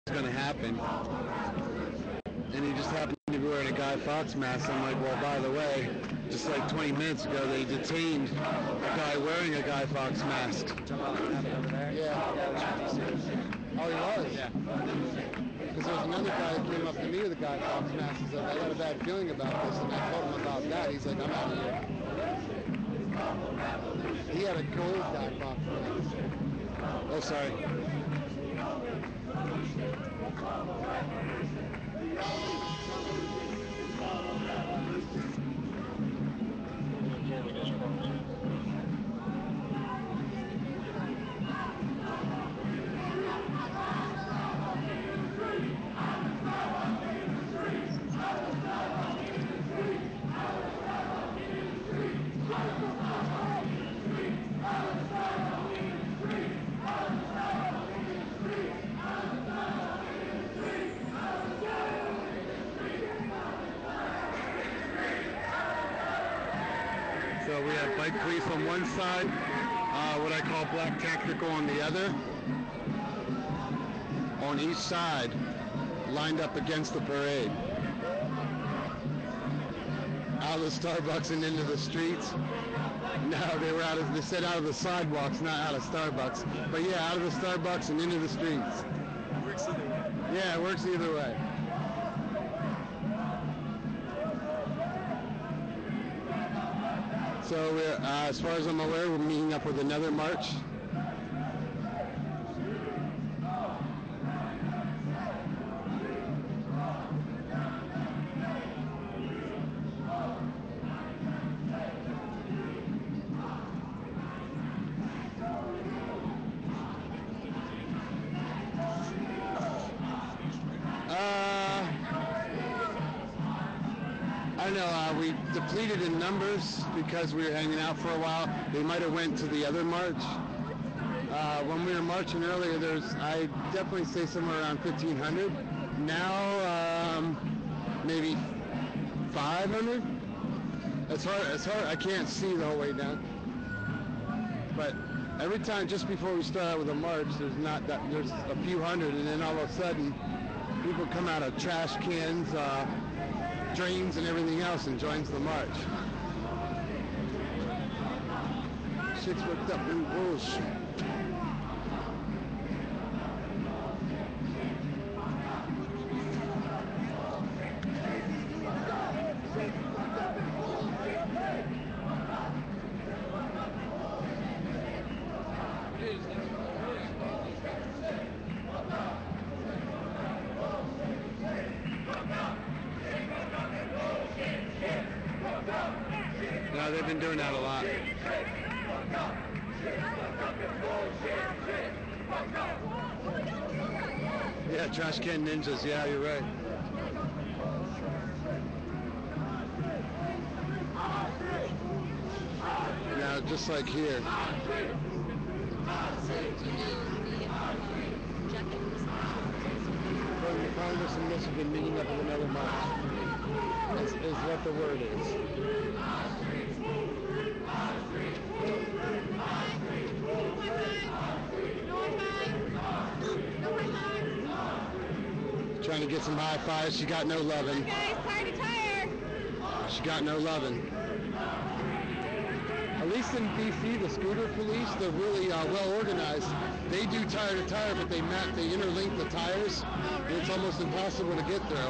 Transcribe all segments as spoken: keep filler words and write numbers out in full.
going to happen. And he just happened to be wearing a Guy Fawkes mask. I'm like, well, by the way, just like twenty minutes ago, they detained a guy wearing a Guy Fawkes mask. Talking about what happened over there? Yeah. Yeah, it was D C. Oh, he was? Yeah. Because there was another guy that came up to me with a Guy Fawkes mask. He's like, I got a bad feeling about this. And I told him about that. He's like, I'm out of here. He had a gold Guy Fawkes mask. Oh, sorry. So we have bike police on one side, uh, what I call black tactical on the other. On each side, lined up against the parade. Out of the Starbucks and into the streets. No, they were out of, they said out of the sidewalks, not out of Starbucks. But yeah, out of the Starbucks and into the streets. It works either way. Yeah, it works either way. So we're, uh, as far as I'm aware, we're meeting up with another march. Uh, I don't know, uh, we depleted in numbers because we were hanging out for a while. They might have went to the other march. Uh, when we were marching earlier, there's, I definitely say somewhere around fifteen hundred. Now, um, maybe five hundred. It's hard, it's hard, I can't see the whole way down. But every time, just before we start out with a march, there's not that, there's a few hundred, and then all of a sudden, people come out of trash cans, uh, drains, and everything else and joins the march. Shit's worked up in bullshit. No, they've been doing that a lot. Yeah, trash can ninjas. Yeah, you're right. Now, just like here. Going to Congress in Michigan, meeting up with another march. Is, is what the word is. Trying to get some high fives. She got no loving. Guys, tire to tire. She got no loving. At least in D C, the scooter police, they're really uh, well organized. They do tire to tire, but they map, they interlink the tires. Oh, really? It's almost impossible to get through.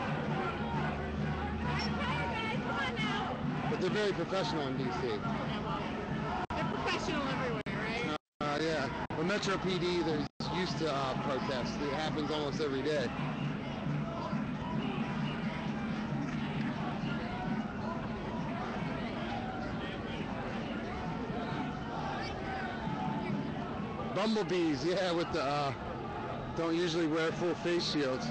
But they're very professional in D C. They're professional everywhere, right? Uh, yeah. But Metro P D, they're used to uh, protests. It happens almost every day. Bumblebees, yeah, with the, uh, don't usually wear full face shields.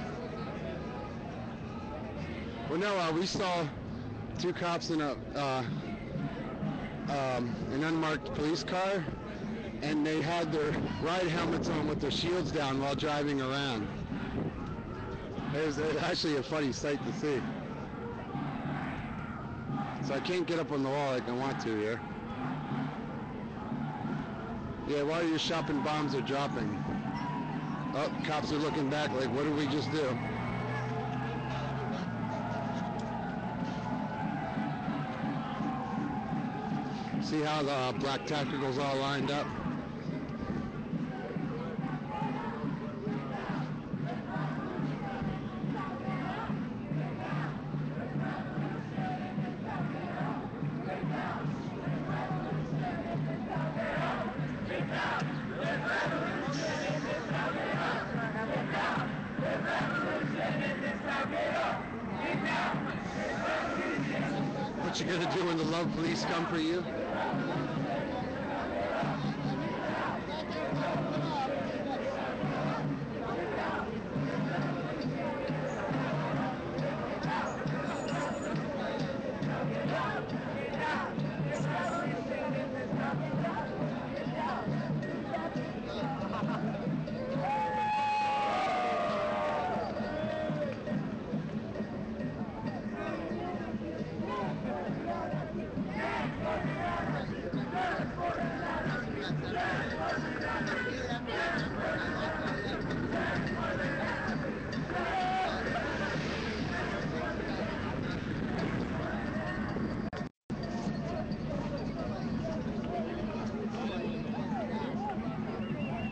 Well, no, uh, we saw two cops in a uh, um, an unmarked police car, and they had their ride helmets on with their shields down while driving around. It was actually a funny sight to see. So I can't get up on the wall like I want to here. Yeah, while you're shopping, bombs are dropping. Oh, cops are looking back like, what did we just do? See how the uh, black tactical's all lined up? What you gonna do when the love police come for you?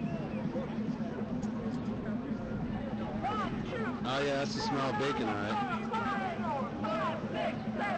Oh yeah, that's the smell of bacon, all right.